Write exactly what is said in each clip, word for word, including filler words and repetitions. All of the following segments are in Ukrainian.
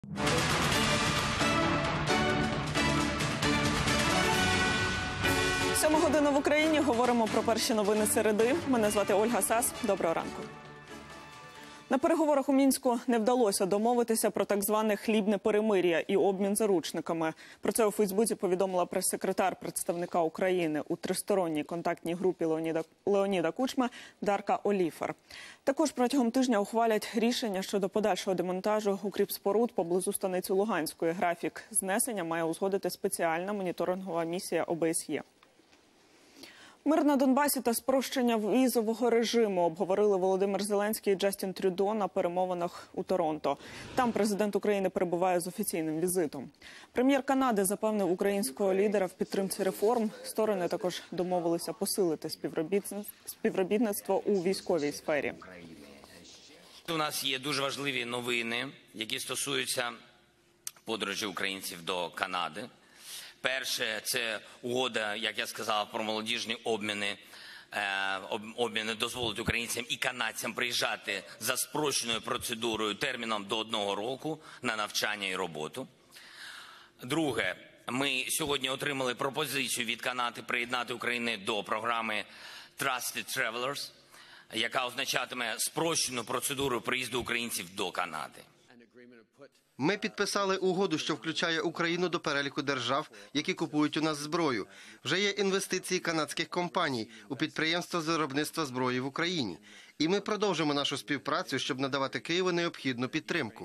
Сьома година в Україні. Говоримо про перші новини середи. Мене звати Ольга Сас. Доброго ранку. На переговорах у Мінську не вдалося домовитися про так зване хлібне перемир'я і обмін заручниками. Про це у Фейсбуці повідомила прес-секретар представника України у тристоронній контактній групі Леоніда, Леоніда Кучми Дарка Оліфер. Також протягом тижня ухвалять рішення щодо подальшого демонтажу укріпспоруд поблизу станиці Луганської. Графік знесення має узгодити спеціальна моніторингова місія О Б С Є. Мир на Донбасі та спрощення візового режиму обговорили Володимир Зеленський і Джастін Трюдо на перемовинах у Торонто. Там президент України перебуває з офіційним візитом. Прем'єр Канади запевнив українського лідера в підтримці реформ. Сторони також домовилися посилити співробітництво у військовій сфері. У нас є дуже важливі новини, які стосуються подорожі українців до Канади. Перше – це угода, як я сказав, про молодіжні обміни. Обміни дозволить українцям і канадцям приїжджати за спрощеною процедурою терміном до одного року на навчання і роботу. Друге, ми сьогодні отримали пропозицію від Канади приєднати Україну до програми Trusted Travelers, яка означатиме спрощену процедуру приїзду українців до Канади. Ми підписали угоду, що включає Україну до переліку держав, які купують у нас зброю. Вже є інвестиції канадських компаній у підприємства з виробництва зброї в Україні. І ми продовжимо нашу співпрацю, щоб надавати Києву необхідну підтримку.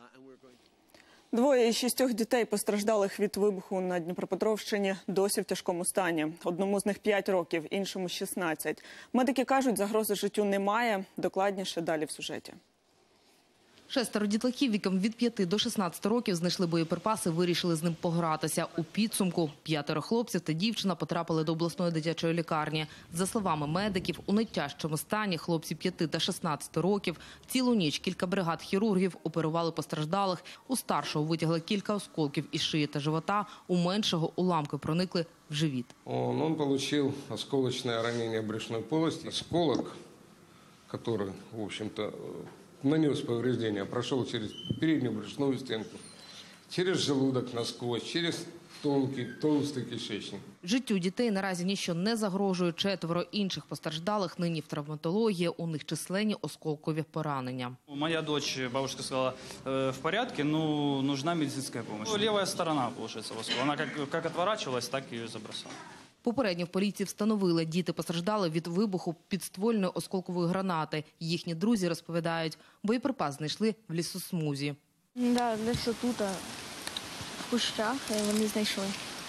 Двоє із шістьох дітей, постраждалих від вибуху на Дніпропетровщині, досі в тяжкому стані. Одному з них п'ять років, іншому шістнадцять. Медики кажуть, загрози життю немає. Докладніше далі в сюжеті. Шестеро дітлахів віком від п'яти до шістнадцяти років знайшли боєприпаси, вирішили з ним погратися. У підсумку п'ятеро хлопців та дівчина потрапили до обласної дитячої лікарні. За словами медиків, у найтяжчому стані хлопці п'яти та шістнадцяти років. Цілу ніч кілька бригад хірургів оперували постраждалих. У старшого витягли кілька осколків із шиї та живота, у меншого уламки проникли в живіт. Он, он получил осколочное ранение брюшной полости. Осколок, который, в общем-то, нанес повреждения, прошел через переднюю брюшную стенку, через желудок насквозь, через тонкий, толстый кишечник. Життю дітей наразі ніщо не загрожує. Четверо інших постраждалих нині в травматології, у них численні осколкові поранення. Моя дочь, бабушка сказала, в порядке, но нужна медицинская помощь. Левая сторона, получается, осколка. Она как, как отворачивалась, так ее забросала. Попередньо в поліції встановили, діти постраждали від вибуху підствольної осколкової гранати. Їхні друзі розповідають, боєприпас знайшли в лісосмузі. Так, десь тут, в кущах, вони знайшли.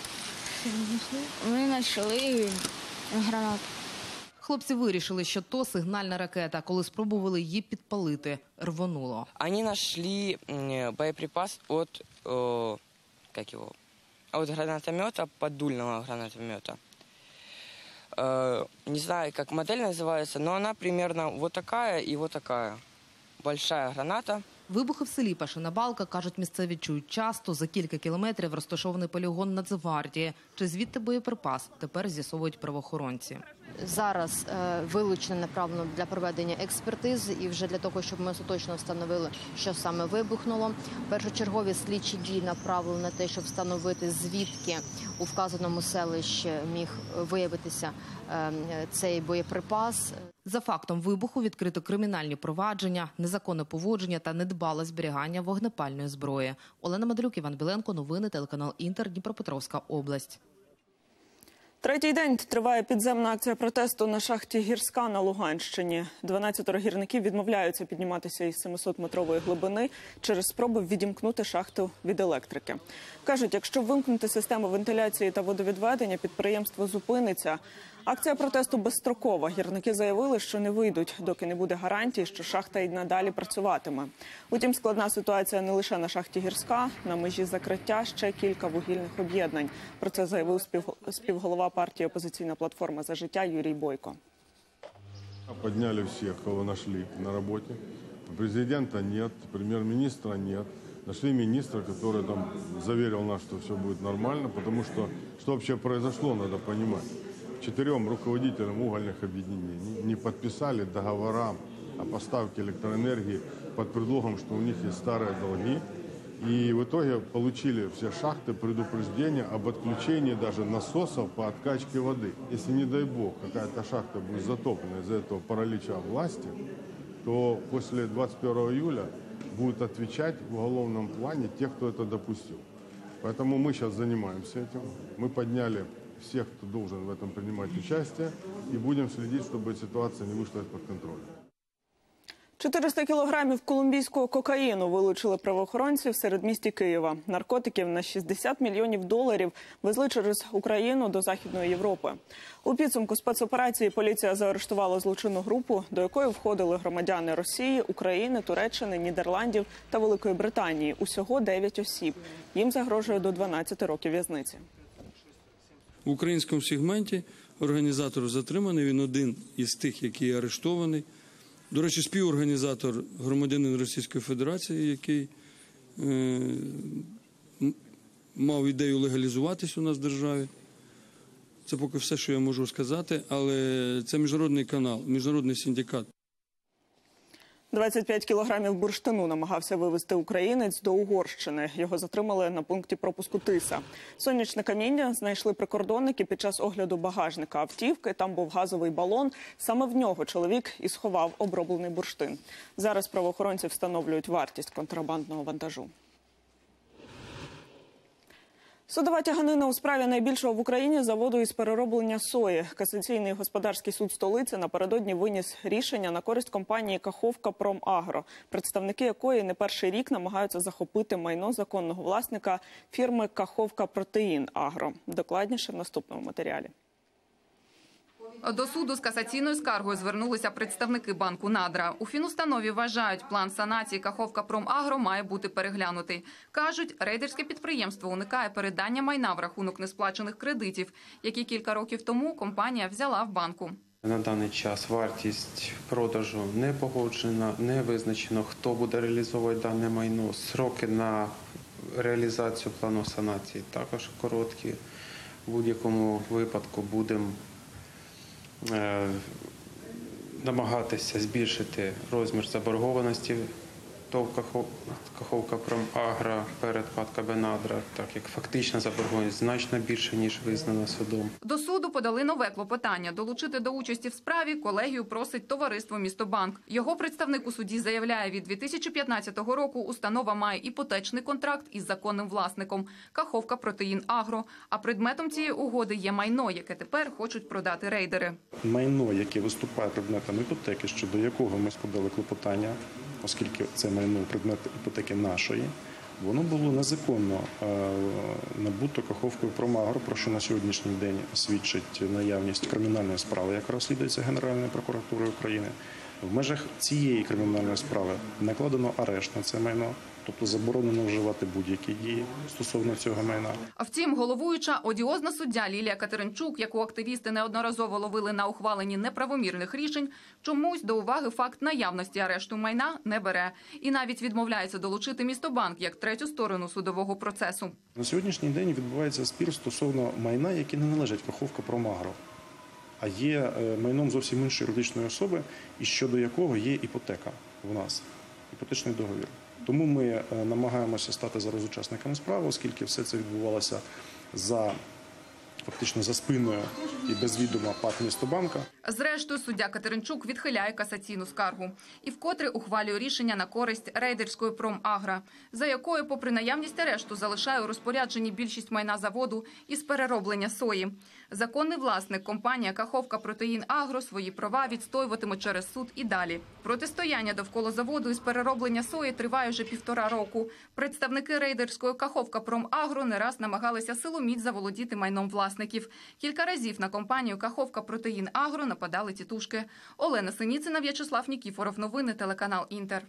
Вони знайшли гранату. Хлопці вирішили, що то сигнальна ракета. Коли спробували її підпалити, рвонуло. Вони знайшли боєприпас від, як його? От гранатомета, поддульного гранатомета. Э, не знаю, как модель называется, но она примерно вот такая и вот такая. Большая граната. Вибухи в селі Пашина Балка, кажуть місцеві, чують часто. За кілька кілометрів розташований полігон Нацгвардії. Чи звідти боєприпас, тепер з'ясовують правоохоронці. Зараз е, вилучено направлено для проведення експертизи і вже для того, щоб ми остаточно встановили, що саме вибухнуло. Першочергові слідчі дії направлені на те, щоб встановити, звідки у вказаному селищі міг виявитися е, цей боєприпас. За фактом вибуху відкрито кримінальні провадження, незаконне поводження та недбале зберігання вогнепальної зброї. Олена Мадрюк, Іван Біленко, новини, телеканал Інтер, Дніпропетровська область. Третій день триває підземна акція протесту на шахті «Гірська» на Луганщині. дванадцятеро гірників відмовляються підніматися із семисотметрової глибини через спробу відімкнути шахту від електрики. Кажуть, якщо вимкнути систему вентиляції та водовідведення, підприємство зупиниться. Акція протесту безстрокова. Гірники заявили, що не вийдуть, доки не буде гарантій, що шахта й надалі працюватиме. Утім, складна ситуація не лише на шахті «Гірська». На межі закриття ще кілька вугільних об'єднань. Про це заявив співголова партії «Опозиційна платформа за життя» Юрій Бойко. Подняли всех, кого нашли на работе. Президента нет, премьер-министра нет. Нашли министра, который там заверил нас, что все будет нормально, потому что что вообще произошло, надо понимать. Четырем руководителям угольных объединений не подписали договора о поставке электроэнергии под предлогом, что у них есть старые долги, И в итоге получили все шахты предупреждение об отключении даже насосов по откачке воды. Если, не дай бог, какая-то шахта будет затоплена из-за этого паралича власти, то после двадцать первого июля будут отвечать в уголовном плане те, кто это допустил. Поэтому мы сейчас занимаемся этим. Мы подняли всех, кто должен в этом принимать участие, и будем следить, чтобы ситуация не вышла из-под контроля. чотириста кілограмів колумбійського кокаїну вилучили правоохоронці в середмісті Києва. Наркотиків на шістдесят мільйонів доларів везли через Україну до Західної Європи. У підсумку спецоперації поліція заарештувала злочинну групу, до якої входили громадяни Росії, України, Туреччини, Нідерландів та Великої Британії. Усього дев'ять осіб. Їм загрожує до дванадцяти років в'язниці. В українському сегменті організатор затриманий, він один із тих, який арештований. До речі, співорганізатор – громадянин Російської Федерації, який е, мав ідею легалізуватись у нас в державі. Це поки все, що я можу сказати, але це міжнародний канал, міжнародний синдикат. двадцять п'ять кілограмів бурштину намагався вивезти українець до Угорщини. Його затримали на пункті пропуску Тиса. Сонячне каміння знайшли прикордонники під час огляду багажника автівки. Там був газовий балон. Саме в нього чоловік і сховав оброблений бурштин. Зараз правоохоронці встановлюють вартість контрабандного вантажу. Судова тяганина у справі найбільшого в Україні заводу із перероблення сої. Касаційний господарський суд столиці напередодні виніс рішення на користь компанії «Каховка Промагро», представники якої не перший рік намагаються захопити майно законного власника фірми «Каховка Протеїн Агро». Докладніше в наступному матеріалі. До суду з касаційною скаргою звернулися представники банку «Надра». У фінустанові вважають, план санації «Каховка Промагро» має бути переглянутий. Кажуть, рейдерське підприємство уникає передання майна в рахунок несплачених кредитів, які кілька років тому компанія взяла в банку. На даний час вартість продажу не погоджена, не визначено, хто буде реалізовувати дане майно. Сроки на реалізацію плану санації також короткі. В будь-якому випадку будемо намагатися збільшити розмір заборгованості ТОВ «Каховка Промагро» перед ПАТ ка бе «Надра», так як фактична заборгованість значно більше, ніж визнана судом. До суду подали нове клопотання. Долучити до участі в справі колегію просить товариство «Містобанк». Його представник у суді заявляє, від дві тисячі п'ятнадцятого року установа має іпотечний контракт із законним власником – «Каховка Протеїн Агро», а предметом цієї угоди є майно, яке тепер хочуть продати рейдери. Майно, яке виступає предметом іпотеки, щодо якого ми складали клопотання, оскільки це майно предмет іпотеки нашої, воно було незаконно набуто Каховкою Промагро, про що на сьогоднішній день свідчить наявність кримінальної справи, яка розслідується Генеральною прокуратурою України. В межах цієї кримінальної справи накладено арешт на це майно, тобто заборонено вживати будь-які дії стосовно цього майна. А втім, головуюча одіозна суддя Лілія Катеринчук, яку активісти неодноразово ловили на ухваленні неправомірних рішень, чомусь до уваги факт наявності арешту майна не бере. І навіть відмовляється долучити Містобанк як третю сторону судового процесу. На сьогоднішній день відбувається спір стосовно майна, яке не належить Каховка Промагро, а є майном зовсім іншої юридичної особи, і щодо якого є іпотека у нас, іпотечний договір. Тому ми намагаємося стати зараз учасниками справи, оскільки все це відбувалося за, фактично за спиною і без відома ПАТ «Містобанка». Зрештою, суддя Катеринчук відхиляє касаційну скаргу і вкотре ухвалює рішення на користь рейдерської «Промагро», за якою, попри наявність арешту, залишає у розпорядженні більшість майна заводу із перероблення сої. Законний власник, компанія «Каховка Протеїн Агро», свої права відстоюватиме через суд і далі. Протистояння довкола заводу із перероблення сої триває вже півтора року. Представники рейдерської «Каховка Промагро» не раз намагалися силоміць заволодіти майном власників. Кілька разів на компанію «Каховка Протеїн Агро» нападали тітушки. Олена Синіцина, В'ячеслав Нікіфоров. Новини, телеканал «Інтер».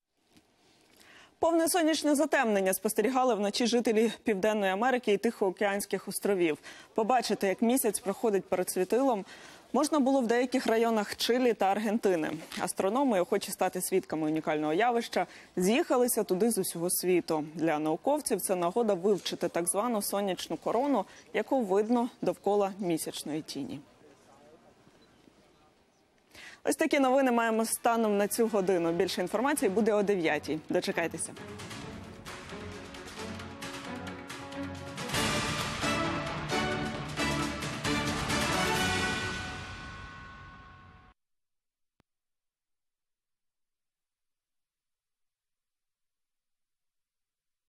Повне сонячне затемнення спостерігали вночі жителі Південної Америки і Тихоокеанських островів. Побачити, як місяць проходить перед світилом, можна було в деяких районах Чилі та Аргентини. Астрономи, охочі стати свідками унікального явища, з'їхалися туди з усього світу. Для науковців це нагода вивчити так звану сонячну корону, яку видно довкола місячної тіні. Ось такі новини маємо станом на цю годину. Більше інформації буде о дев'ятій. Дочекайтеся.